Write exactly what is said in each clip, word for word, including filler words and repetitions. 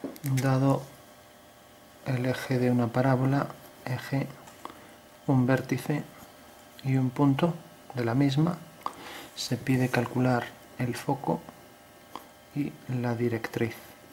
dado el eje de una parábola, eje, un vértice y un punto de la misma, se pide calcular el foco y la directriz.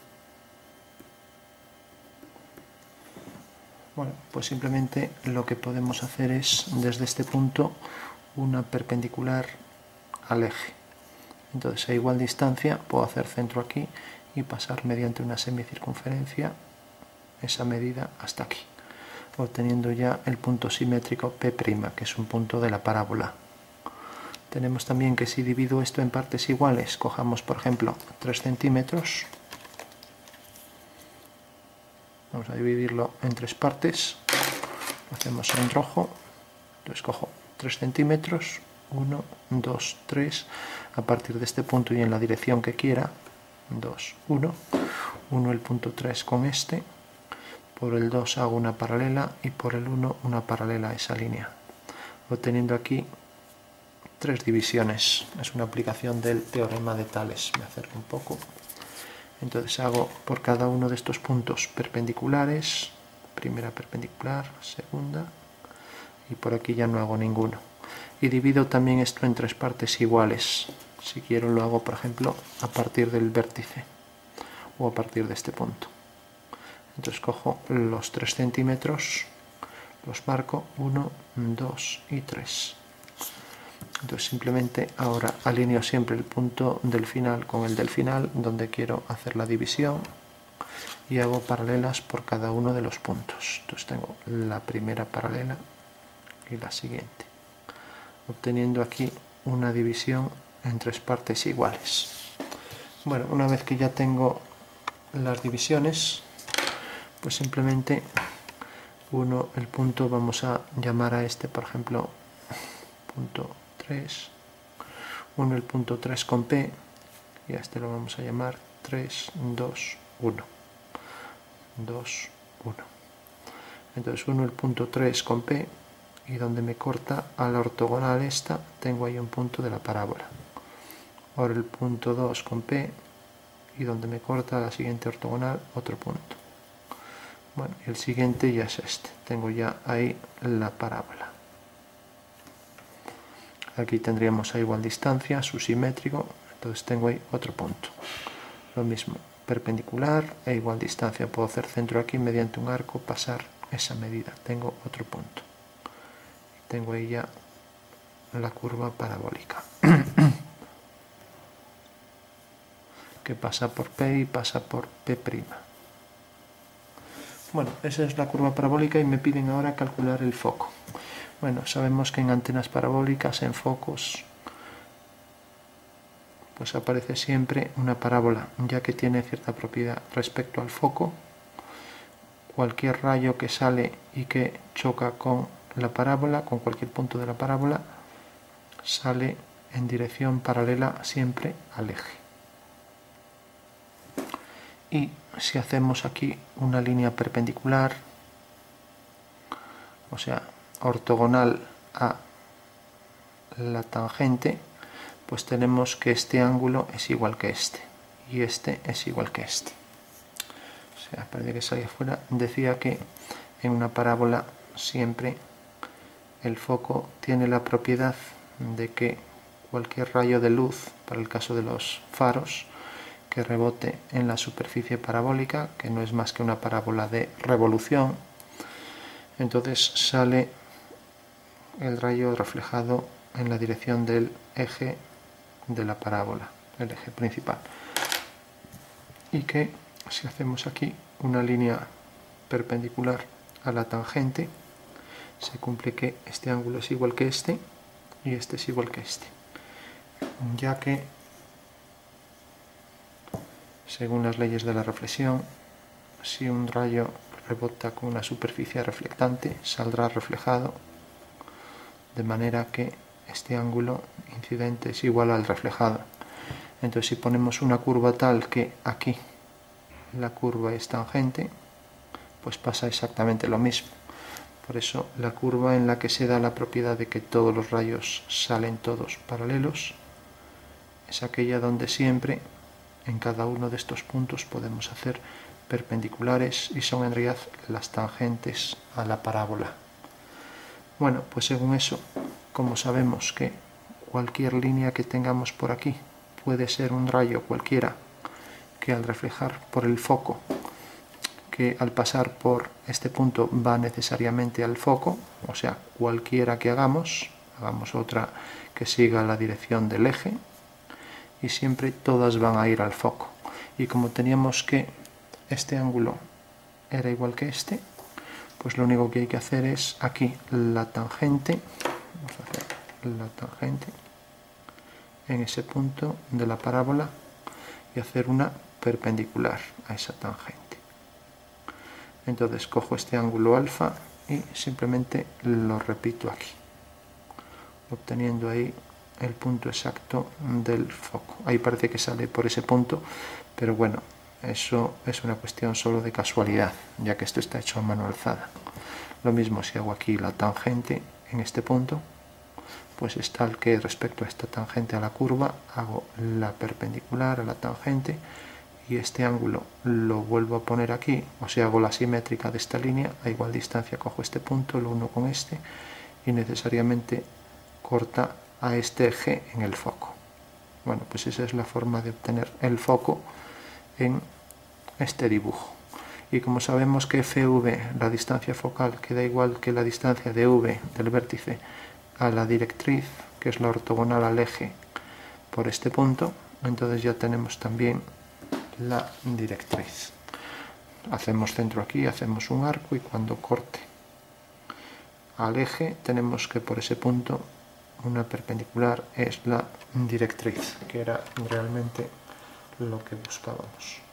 Bueno, pues simplemente lo que podemos hacer es, desde este punto, una perpendicular al eje. Entonces, a igual distancia, puedo hacer centro aquí y pasar mediante una semicircunferencia esa medida hasta aquí, obteniendo ya el punto simétrico P', que es un punto de la parábola. Tenemos también que si divido esto en partes iguales, cojamos por ejemplo tres centímetros, vamos a dividirlo en tres partes, lo hacemos en rojo, entonces cojo tres centímetros, uno, dos, tres, a partir de este punto y en la dirección que quiera, dos, uno, uno el punto tres con este, por el dos hago una paralela y por el uno una paralela a esa línea, obteniendo aquí tres divisiones. Es una aplicación del teorema de Tales. Me acerco un poco. Entonces hago por cada uno de estos puntos perpendiculares, primera perpendicular, segunda, y por aquí ya no hago ninguno. Y divido también esto en tres partes iguales. Si quiero lo hago, por ejemplo, a partir del vértice o a partir de este punto. Entonces cojo los tres centímetros, los marco uno, dos y tres. Entonces simplemente ahora alineo siempre el punto del final con el del final donde quiero hacer la división y hago paralelas por cada uno de los puntos. Entonces tengo la primera paralela y la siguiente, obteniendo aquí una división en tres partes iguales. Bueno, una vez que ya tengo las divisiones, pues simplemente uno, el punto, vamos a llamar a este, por ejemplo, punto tres, uno el punto tres con P, y a este lo vamos a llamar tres, dos, uno, dos, uno. Entonces uno el punto tres con P, y donde me corta a la ortogonal esta, tengo ahí un punto de la parábola. Ahora el punto dos con P, y donde me corta a la siguiente ortogonal, otro punto. Bueno, y el siguiente ya es este, tengo ya ahí la parábola. Aquí tendríamos a igual distancia, su simétrico, entonces tengo ahí otro punto. Lo mismo, perpendicular e igual distancia, puedo hacer centro aquí mediante un arco, pasar esa medida, tengo otro punto. Tengo ahí ya la curva parabólica, que pasa por P y pasa por P'. Bueno, esa es la curva parabólica y me piden ahora calcular el foco. Bueno, sabemos que en antenas parabólicas, en focos, pues aparece siempre una parábola, ya que tiene cierta propiedad respecto al foco. Cualquier rayo que sale y que choca con la parábola, con cualquier punto de la parábola, sale en dirección paralela siempre al eje. Y si hacemos aquí una línea perpendicular, o sea, ortogonal a la tangente, pues tenemos que este ángulo es igual que este y este es igual que este. O sea, parece que salía afuera, decía que en una parábola siempre el foco tiene la propiedad de que cualquier rayo de luz, para el caso de los faros, que rebote en la superficie parabólica, que no es más que una parábola de revolución, entonces sale el rayo reflejado en la dirección del eje de la parábola, el eje principal. Y que si hacemos aquí una línea perpendicular a la tangente, se cumple que este ángulo es igual que este y este es igual que este, ya que según las leyes de la reflexión, si un rayo rebota con una superficie reflectante, saldrá reflejado, de manera que este ángulo incidente es igual al reflejado. Entonces, si ponemos una curva tal que aquí la curva es tangente, pues pasa exactamente lo mismo. Por eso la curva en la que se da la propiedad de que todos los rayos salen todos paralelos es aquella donde siempre en cada uno de estos puntos podemos hacer perpendiculares y son en realidad las tangentes a la parábola. Bueno, pues según eso, como sabemos que cualquier línea que tengamos por aquí puede ser un rayo cualquiera que al reflejar por el foco, que al pasar por este punto va necesariamente al foco, o sea, cualquiera que hagamos, hagamos otra que siga la dirección del eje, y siempre todas van a ir al foco. Y como teníamos que este ángulo era igual que este, pues lo único que hay que hacer es aquí la tangente, vamos a hacer la tangente en ese punto de la parábola y hacer una perpendicular a esa tangente. Entonces cojo este ángulo alfa y simplemente lo repito aquí, obteniendo ahí el punto exacto del foco. Ahí parece que sale por ese punto, pero bueno, eso es una cuestión solo de casualidad, ya que esto está hecho a mano alzada. Lo mismo si hago aquí la tangente en este punto, pues es tal que respecto a esta tangente a la curva hago la perpendicular a la tangente y este ángulo lo vuelvo a poner aquí, o sea, hago la simétrica de esta línea, a igual distancia cojo este punto, lo uno con este y necesariamente corta a este eje en el foco. Bueno, pues esa es la forma de obtener el foco en este dibujo. Y como sabemos que F V, la distancia focal, queda igual que la distancia de V del vértice a la directriz, que es la ortogonal al eje por este punto, entonces ya tenemos también la directriz. Hacemos centro aquí, hacemos un arco y cuando corte al eje tenemos que por ese punto una perpendicular es la directriz, que era realmente lo que buscábamos.